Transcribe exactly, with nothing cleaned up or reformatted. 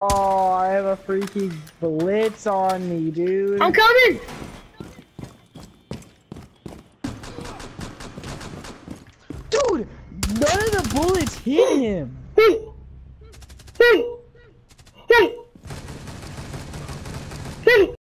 Oh, I have a freaking blitz on me, dude. I'm coming! Dude, none of the bullets hit him.